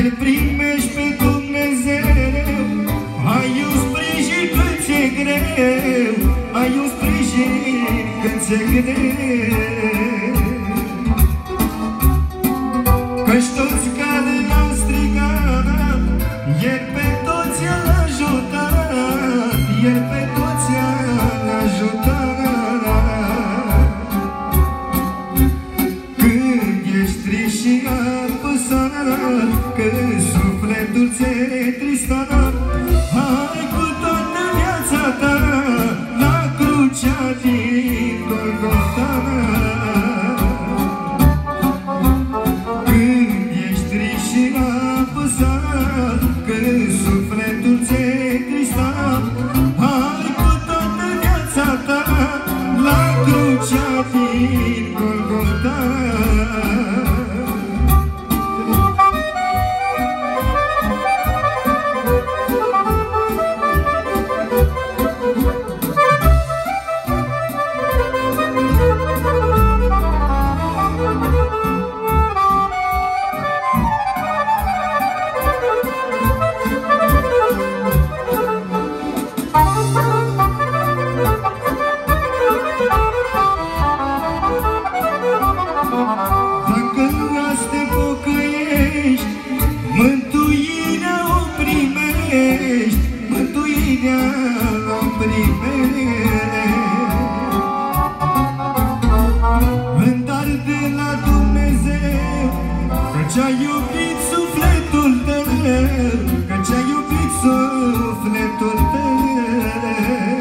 Te-l primești pe Dumnezeu, ai un sprijin când ți-e greu, ai un sprijin când ți-e greu. Căci toți care l-au strigat, El pe toți i-a ajutat, El pe toți i-a ajutat. Când ești trist și apăsat, când sufletul ți-e tristat, hai cu toată viața ta la crucea din Golgota. Când ești trist și apăsat, când sufletul ți-e tristat, hai cu toată viața ta la crucea din Golgota. Mântuirea o primești, mântuirea o primești. În dar de la Dumnezeu, căci a iubit sufletul tău, căci a iubit sufletul tău.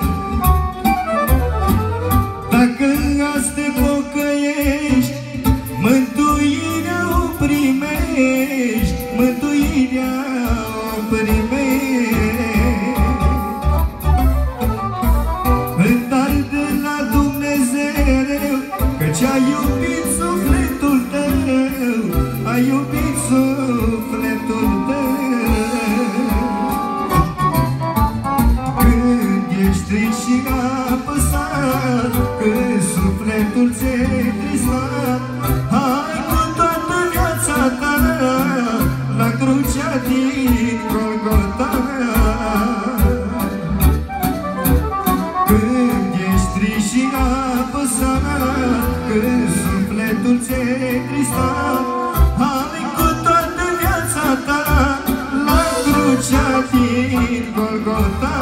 Dacă azi te pocăiești, mântuirea o primești, mântuirea o primești. În dar de la Dumnezeu, căci a iubit sufletul tău, a iubit sufletul tău. Când ești trist și apăsat, când sufletul ți-e tristat, hai cu toată viața ta la crucea din Golgota. Când ești trist și apăsat, când sufletul ți-e tristat, hai cu toată viața ta la crucea din Golgota.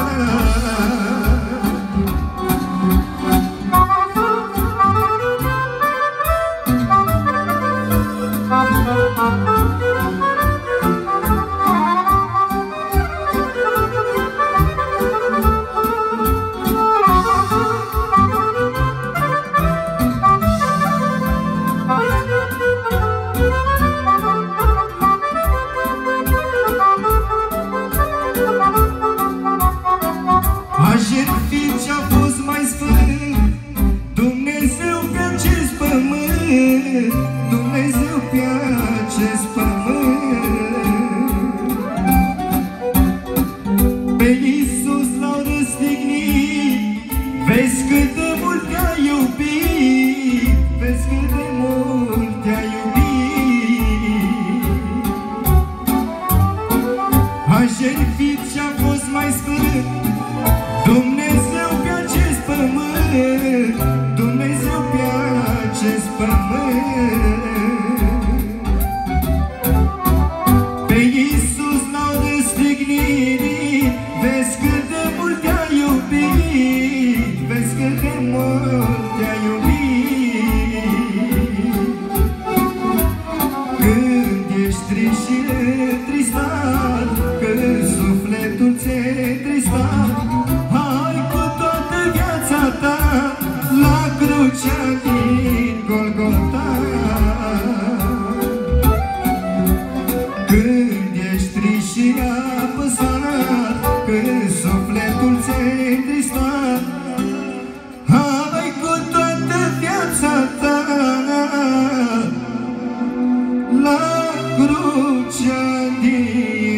Ce-a fost mai sfânt, Dumnezeu pe acest pământ, Dumnezeu pe acest pământ. Pe Iisus l-au răstignit, vezi cât de mult te-a iubit, vezi cât de mult te-a iubit. A jertfit ce-a fost mai sfânt, Dumnezeu pe acest pământ, Dumnezeu pe acest pământ. Pe Iisus l-au răstignit, vezi cât de mult te-a iubit, vezi cât de mult te-a iubit. Când ești trist și tristat, când sufletul ți-e tristat, la crucea din Golgota. Când ești trist și apăsat, când sufletul ți-e tristat, hai cu toată viața ta la crucea din